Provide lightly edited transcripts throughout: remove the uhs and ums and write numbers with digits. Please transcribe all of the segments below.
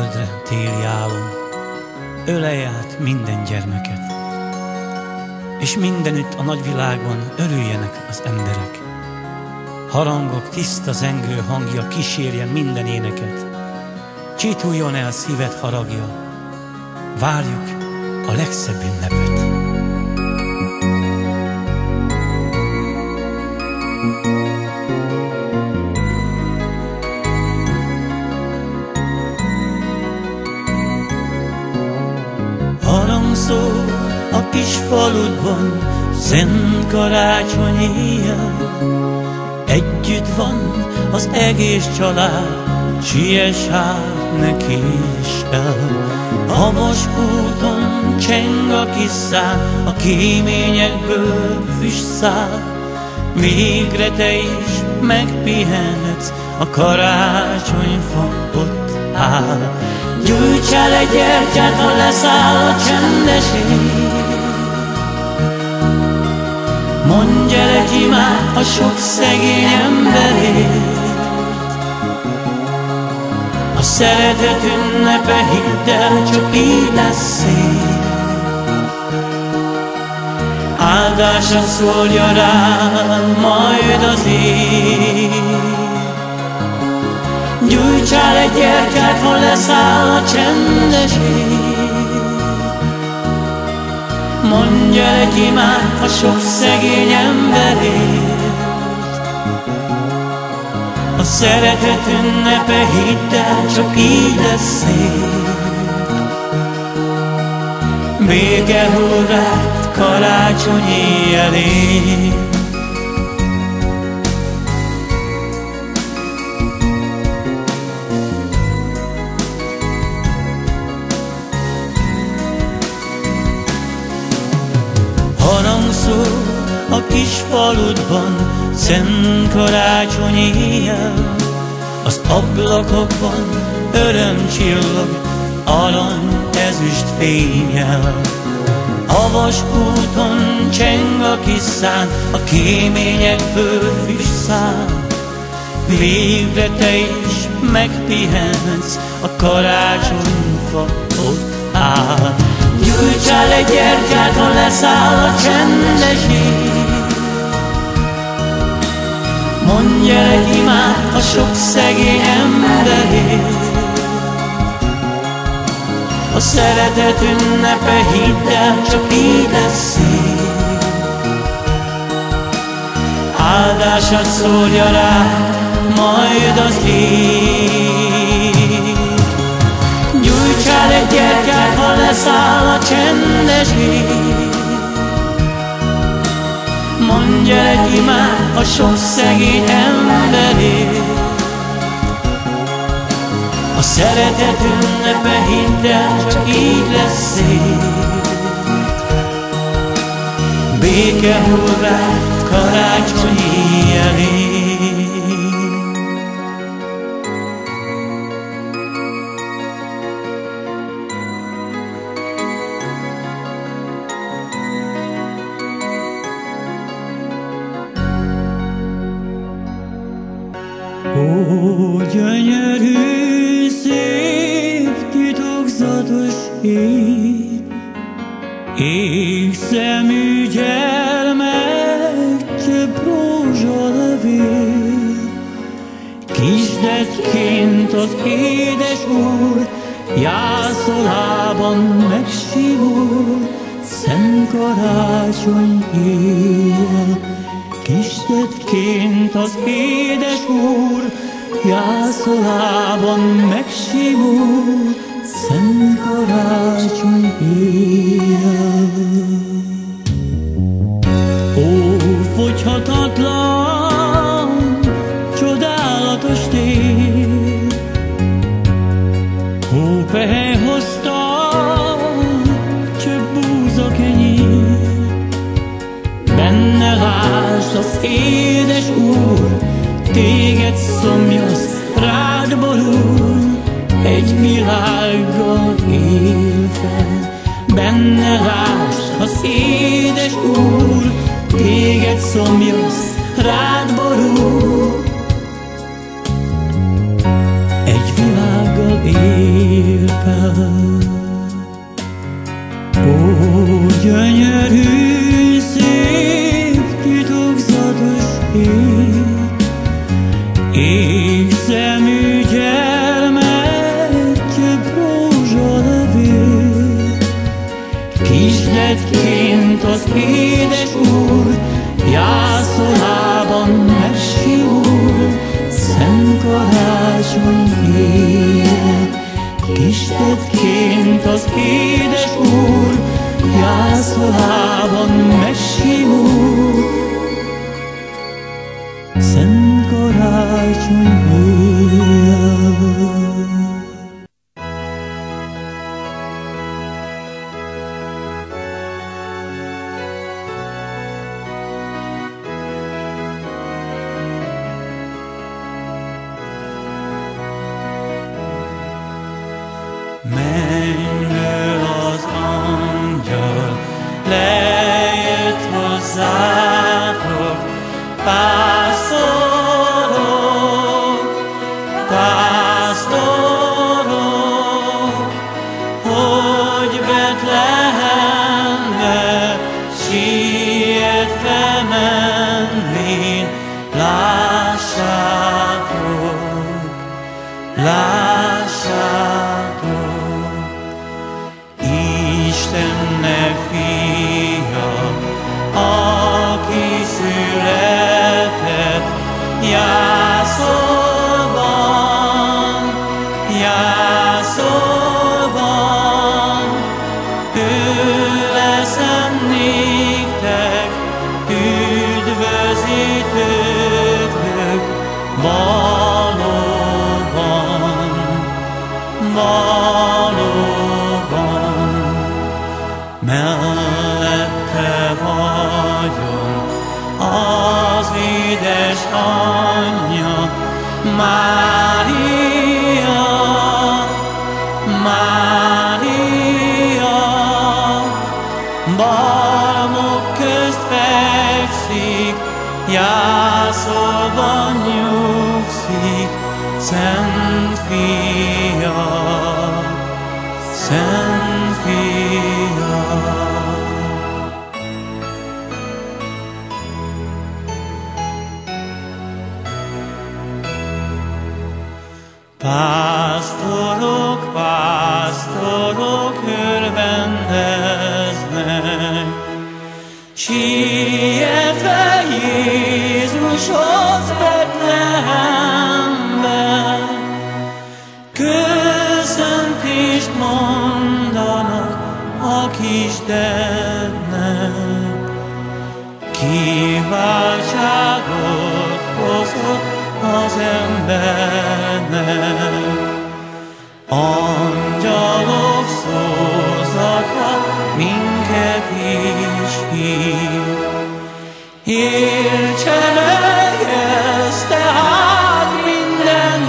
földre téli álom, ölelj át minden gyermeket, és mindenütt a nagyvilágon örüljenek az emberek. Harangok tiszta zengő hangja kísérjen minden éneket, csituljon el szíved haragja, várjuk a legszebb ünnepet. Harangszól a kis faludban, szent karácsony éjjel. Együtt van az egész család, siess hát, ne késd el. Havas úton cseng a kis szál, a kéményekből füst száll. Végre te is megpihenhetsz, a karácsonyfa ott áll. Gyújtsál egy gyertyát, ha leszáll a csendes ég. Mondj el egy imát a sok szegény emberért. A szeretet ünnepe, hidd el, csak így lesz szép. Áldásra szólja rád majd az ég. Gyújtsál egy gyertyát, ha leszáll a csendes ég. Mondj el egy imát a sok szegény emberért. A szeretet ünnepe, hidd el, csak így lesz szép. Béke hurrát karácsony éjjelén. Harangszól a kis faludban, szent karácsony éjjel. Az ablakokban öröm csillog, arany ezüst fénnyel. Havas úton cseng a kis szán, a kéményekből füst száll. Végre te is megpihensz, a karácsonyfa ott áll. Gyújtsál egy gyertyát, ha leszáll a csendes ég. Mondj el egy imát a sok szegény emberért. A szeretet ünnepe, hidd el, csak így lesz szép. Áldásra szólja rád majd az ég. Gyújtsál egy gyertyát, ha leszáll a csendes ég. Mondj el egy imát a sok szegény emberért. A szeretet ünnepe, hidd el, csak így lesz szép. Béke hurrát karácsony éjjelén. Ó, gyönyörű, szép, titokzatos ég, égszemű gyermek, csepp rózsalevél. Kisdetként az édes úr jászolában megsimul, szent karácsony éjjel. Kisdetként az édes úr jászolában megsimul, szent karácsony éjjel. Ó, fogyhatatlan, csodálatos tél, hópehely hozta, csepp búza kenyér. Benne lásd az édes úr, téged szomjasz, rád borul, egy világgal él fel. Benne lásd az édes úr, téged szomjasz, rád borul, egy világgal él gyönyörű, szép, titokzatos ég. Égszemű gyermekje, rózsalevél, kisdetként az édes úr jászolában megsimul, szent karácsony éjjel. Kisdetként az édes úr jászolában megsimul, szent karácsony éjjel. Mennyről az angyal lejött hozzátok, pásztorok, pásztorok, hogy Betlehembe sietve menvén lássátok, lássátok. Istennek fia, aki született, jászolban, jászolban. Ő leszem néktek, üdvözítőtök, valóban, valóban. Mellette vagyok, az édes anyja, Mária, Mária. Barmok közt fekszik, jászolban nyugszik, Szent Fia, Szent Fia. Pásztorok, pásztorok örvendeznek, sietve Jézushoz Betlehembe, köszöntést mondanak a kisgyermeknek. Kiváltságot hozott az embernek, angyalok szózata minket is hív. Értsenek ezt tehát minden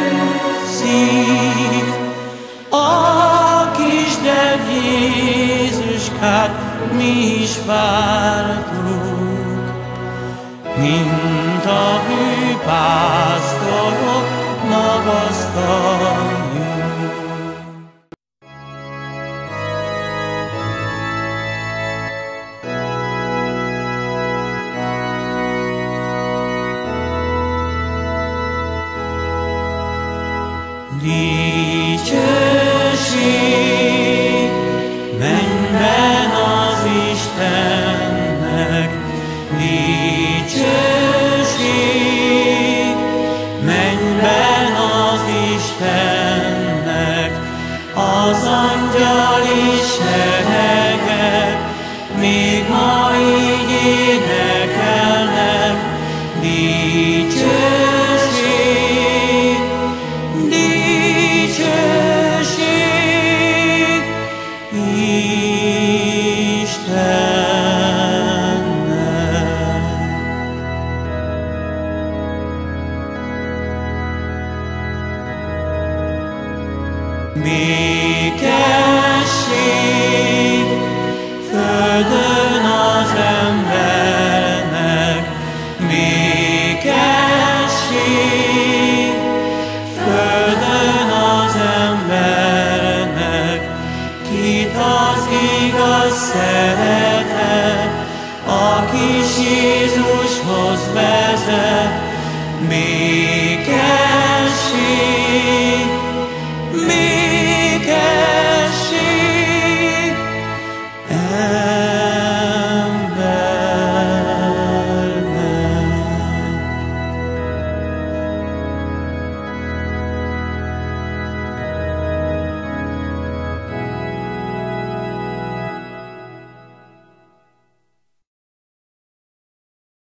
szív, a kisgyermek Jézuskát mi is vártuk, mint a hű pásztorok magasztaljuk. Dicsőség mennyben az Istennek, dicsőség mennyben az Istennek, az angyali seregek még ma így énekelnek. Dicsőség, dicsőség Istennek. Békesség földön az embernek, békesség földön az embernek, kit az igaz szeretet, a kis Jézushoz vezet.